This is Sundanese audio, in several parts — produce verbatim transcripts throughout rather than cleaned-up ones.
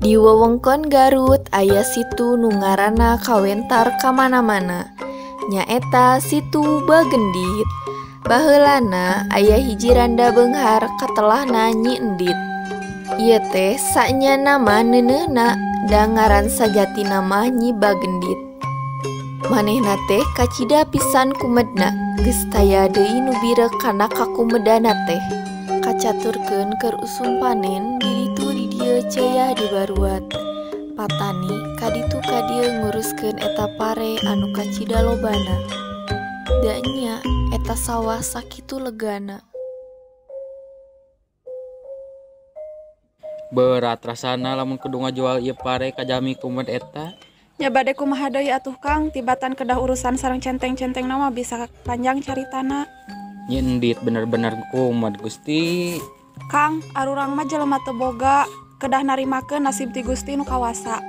Di wewengkon Garut aya situ nu ngaranna kawentar kamana-mana. Nyaeta situ Bagendit. Baheulana aya hiji randa beunghar katelahna Nyi Endit. Ieu teh saknya nama neuneuna da ngaran sajati nama Nyi Bagendit. Manehna teh kacida pisan kumedna, geus taya deui nu birek kana kakumedana teh. Kacaturkeun keur usum panen di ditu di dieu ceyah dibaruat. Patani kaditu ka dieu nguruskeun eta pare anu kacida lobana. Da nya eta sawah sakitu legana. Berat rasana lamun kudu ngajual ieu pare ka jami kumed eta. Nya bade kumaha deui atuh Kang, tibatan kedah urusan sareng centeng-centeng nama bisa panjang caritana. Nyi Endit bener-bener kumed Gusti. Kang, arurang mah jelema teu boga, kedah narimakeun nasib ti Gusti nu kawasa.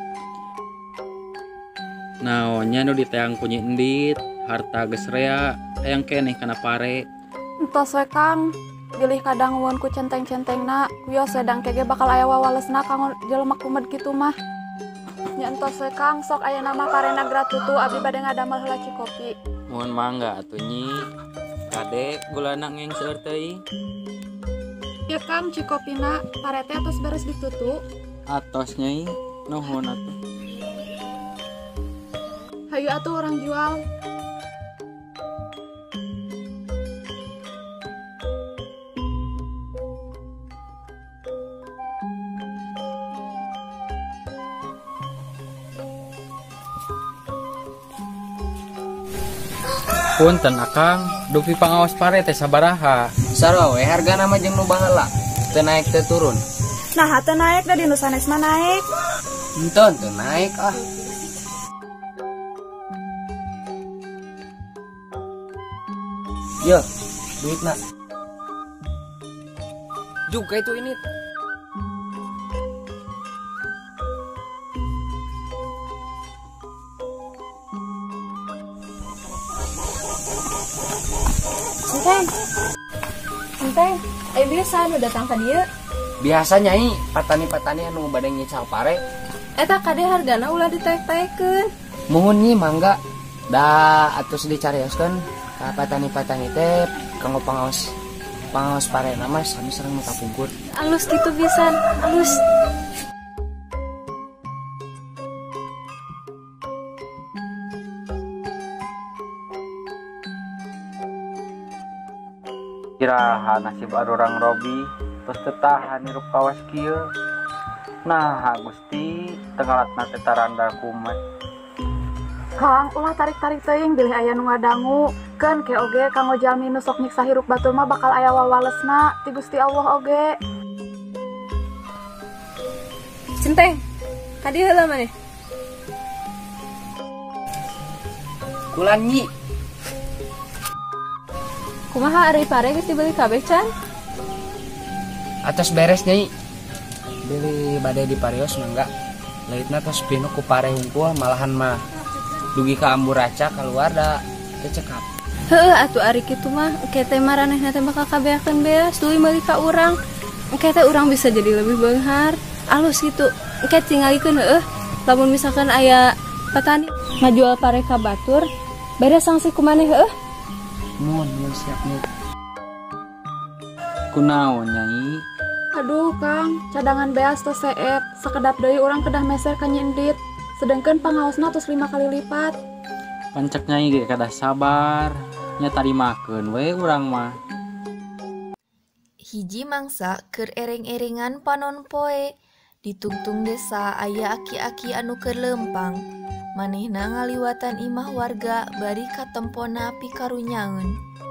Naonnya nu diteang ku Nyi Endit, harta geus rea, hayang keneh kana pare. Entos we Kang, bilih kadang ngueun ku centeng-centengna, kuyo sedang kege bakal aya wawalesna kang jelema kumed kitu mah. Nya entos we Kang, sok aya nama parena gratutu abdi bade ngadamel heula cikopi. Mohon mangga atuh Nyi. Kade gulana ngeng seueur teuing. Ya Kang, cikopina parete atos beres ditutu. Atos Nyai, nuhun atuh. Hayu atuh orang jual. Punten Akang, dupi pangaos pare teh sabaraha? Sarua we hargana mah jeung nu baheula, teu naek teu turun. Nah, teu naek da di nu sanes mah naek. Enton teu naek ah. Yo, duitna. Juga itu ini. Enteng, enteng, ayo biasa nu datang ka dieu. Biasa Nyai, patani-patani anu bade nyical pare. Eta kade hargana ulah ditaek-taekeun. Muhun Nyi mangga. Da atus dicarioskeun ka patani-patani teh kanggo pangaos pangaos pare nama sami sareng nu kapungkur. Alus kitu pisan, alus. Kiraha nasib arurang Robi terus tetahan hirup kawas kieu. Nah Gusti tenggalatna teh taranda kumet. Kang, ulah tarik-tarik teuing bilih aya nu ngadangu. Keun ke oge kanggo jalmi nu sok nyiksa hirup batur mah bakal aya wawalesna ti Gusti Allah oge. Centeng, ka dieu heula maneh. Kulan Nyi. Kumaha ari pare geus dibeli kabeh can? Atos beres Nyai. Beli bade diparios mangga. Laitna tos pinu ku pare hungkul malahan mah dugi ka amburaca keluar da teu cekap. Heueuh atuh ari kitu mah engke teh maranehna teh bakal kabeakeun beas tuluy meuli ka urang. Engke teh urang bisa jadi lebih beunghar. Alus gitu. Engke tingalikeun heueuh. Lamun misalkan aya petani ngajual pare ka batur, beres sanksi kumaneh heueuh. Mun mun siap Nyi. Kunaon Nyai? Aduh Kang, cadangan beas tos seep. Sakedap deui urang kedah meser ka Nyi Endit. Sedengkeun pangaosna tos lima kali lipat. Pancek Nyai ge kada sabar. Nya tarimakeun we urang mah. Hiji mangsa keur ereng-erengan panon poe. Di tungtung desa aya aki-aki anu keur leumpang. Manehna ngaliwatan imah warga bari katempona pikarunyaeun.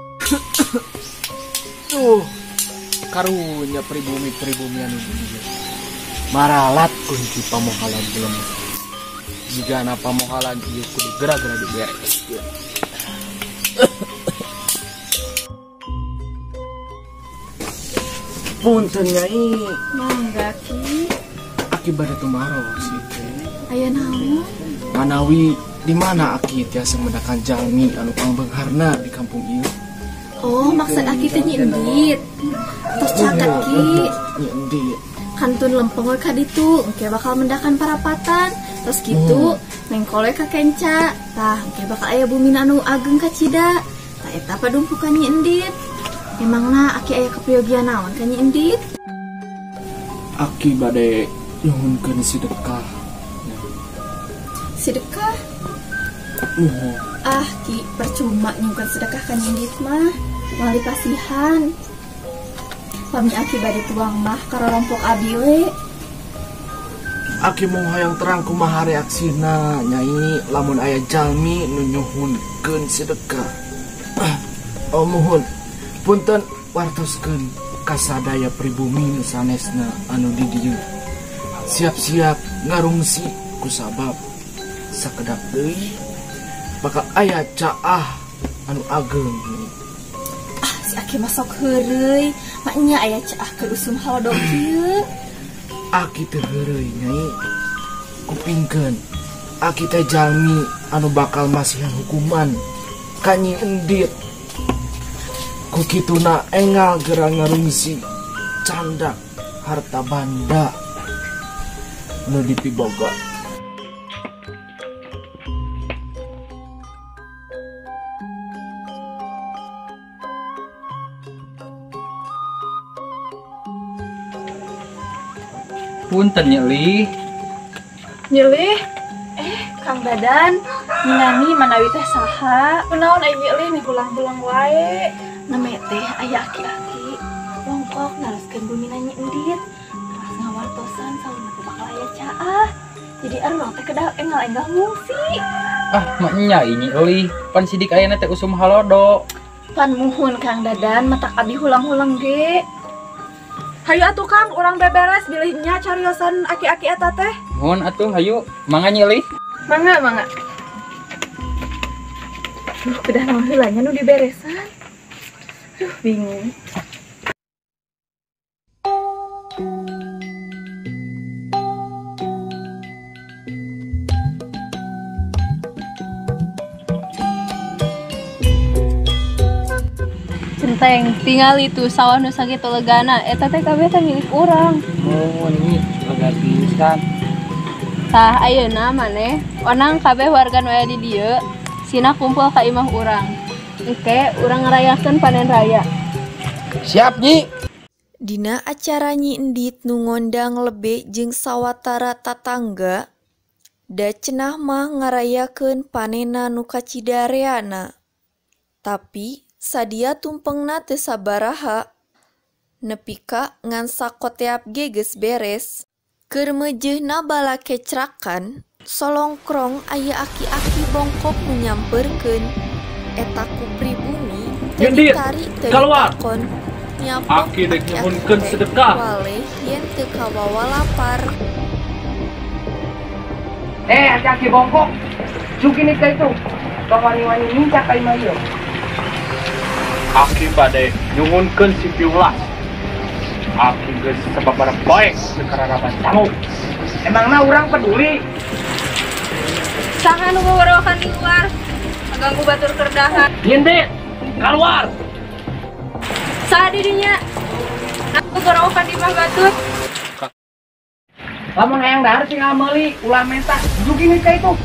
Tuh, karunya pribumi-pribumi anu dunia. Maralat kunci pamohalan belum. Jika na pamohalan ieu kudu gerak-gerak dibereskeun. Punten Nyai. Mangga Ki. Akibat itu maros itu. Aya naon? Manawi di mana Aki tiasa mendakan jalmi anu pangbeungharna di kampung ieu? Oh, maksud Aki teh Nyi Endit. Tos caket Ki. Nyi Endit. kantun lempeng we ka ditu engke bakal mendakan parapatan terus gitu hmm. nengkol we ka kenca tah engke bakal aya bumi anu ageng ka cida tah eta padumpukan Nyi Endit. Emangna aki aya kepriyogian naon ka Nyi Endit? Aki bade nyuhunkeun sedekah. Sedekah? Nuhun. Ah, Ki, percuma nyuhunkeun sedekah ka Nyi Endit mah. Wali pasihan. Pami aki bade tuang mah karorompok abi we. Aki mau hayang terang kumaha reaksina Nyai lamun aya jalmi nu nyuhunkeun sedekah. Ah, oh mohon. Punten wartoskeun kasadaya pribumi sanesna anu di dieu. Siap-siap ngarungsi kusabab sakedap deui bakal aya caah anu ageng. Ah, si aki masok heureuy, maknya aya caah ke usum halodo kieu. Aki teh heureuy Nyai. Kupingkeun aki teh jalmi anu bakal masihan hukuman ka Nyi Endit. Kukituna engal gerang ngarungsi candak harta banda nu dipiboga. Punten Nyeli. Nyeli? Eh, Kang Dadan, minani manawi teh saha? Kunaon ai Nyeli nih pulang-pulang wae. Name teh aya aki-aki longkok naraskeun bumi Nyi Endit. Terus ngawartosan saurna teh bakal aya caah. Jadi arurang teh kedah engal-engal ngungsi. Ah, maknya ini euy, pan sidik ayeuna teh usum halodo. Pan muhun Kang Dadan, matak abi hulang-hulang ge. Hayu atuh Kang, urang beberes bilihnya cariosan aki-aki eta teh. Mohon atuh hayu, mangga Nyeli. Mangga, mangga. Duh, kedah naon heula nya nu diberesan. Duh, bingung. Centeng, tinggal itu sawah nu sakitu legana, eta teh kabeh teh milik urang. Oh, ini lega pisan. Tah ayeuna maneh, onang kabeh warga nu aya di dieu, sina kumpul ka imah urang. Engke urang ngarayakeun panen raya. Siap, Nyi. Dina acara Nyi Endit nu ngondang lebe jeung sawatara tatangga, da cenah mah ngarayakeun panena nu kacidareana. Tapi sadia tumpengna teu sabaraha. Nepi ka ngan sakoteap ge geus beres. Keur meujeuhna bala kecrakan, solongkrong aya aki-aki bongkok nu nyampeurkeun. Eta ku pribumi teu ditari teu ditakon. Aki dek nyuhunkeun sedekah. Waleh yen teu kawawa lapar. Eh, aki-aki bongkok. Cukini ka itu. Tong wani-wani minca ka imah ieu. Aki bade nyuhunkeun si piulas. Aki geus sababaraha bae sakararaban sangu. Emangna urang peduli? Saha nu ngawarawakan di luar? Ngaganggu batur kerdahan. Nyendit, keluar. Saha di dinya? Aku ngawarawakan di mah batur. Lamun hayang dahar tinggal meuli ulah menta. Cukini ka itu.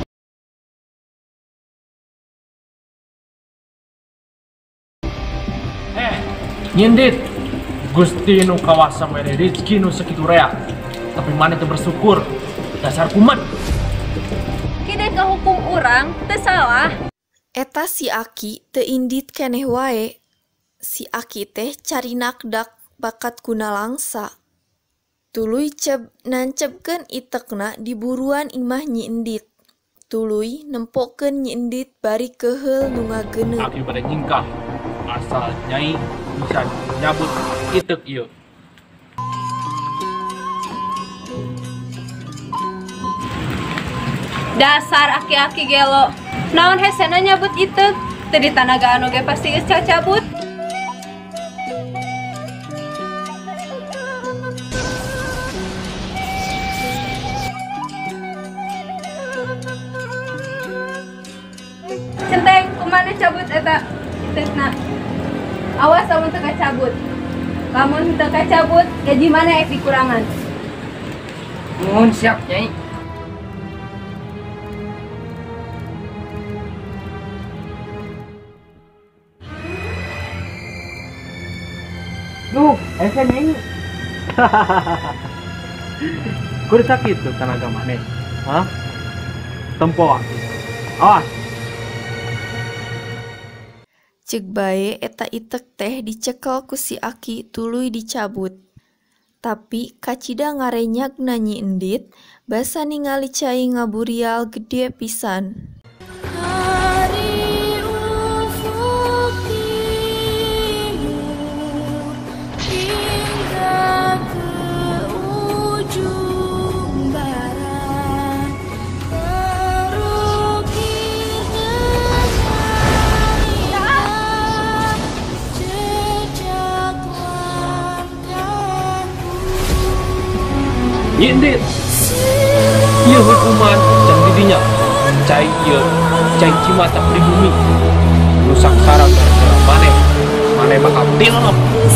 Eh, Nyendit. Gusti nu kawasa mere rezeki nu sakitu rea. Tapi mana teu bersyukur. Dasar kumat. Kide ka hukum urang teu salah. Eta si Aki teu indit keneh wae. Si Aki teh carinakdak bakat guna langsa. Tuluy ceb nancepkeun itekna di buruan imah Nyi Endit. Tuluy nempokeun Nyi Endit bari keheul nu ngageuneuh. Aki bade nyingkah. Asal Nyai bisa nyabut itek ieu. Dasar aki-aki gelo. Naon hesena nyabut itek? Teu ditanagaan oge pasti geus cabut. Centeng, kumana cabut eta itekna? Awas amun teu kacabut. Lamun teu kacabut, gaji mana ek dikurangan? Nuhun siap Nyai. Duh, ese Nyai. Kur sakit tuh tenaga maneh. Hah? Tempo. Awas. Cek bae eta itek teh dicekel ku si Aki tuluy dicabut. Tapi kacida ngarenyak nanyi endit, basa ningali cai ngaburial gede pisan. Hari ufuk timur hingga ke ujung barat, terukir dengan indah jejak langkahku. Nyindit ieu hukuman can didinya cai ieu cai cimata pribumi rusak sarang gara-gara maneh maneh bakal tilep.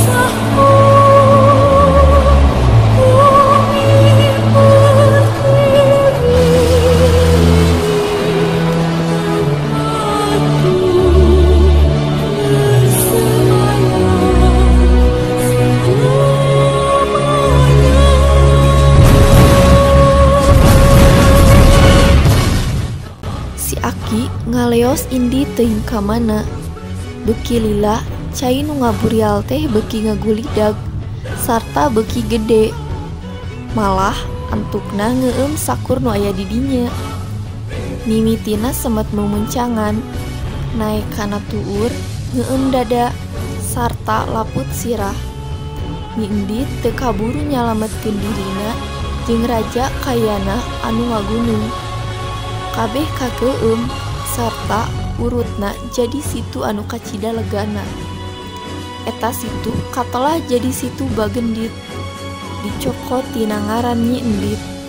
Aki ngaleos indi teuing ka mana. Beuki lila cai nu ngaburial teh beuki ngagulidag sarta beuki gede. Malah antukna ngeueum sakur nu aya di dinya. Mimitina semet memuncangan, naik kana tuur, ngeueum dada sarta laput sirah. Nyi Endit teu kaburu nyalametkeun dirina jeung raja kayana anu ngagunung. Kabeh kageueum sarta urutna jadi situ anu kacida legana. Eta situ katelah jadi situ Bagendit, dicokot tina ngaran Nyi Endit.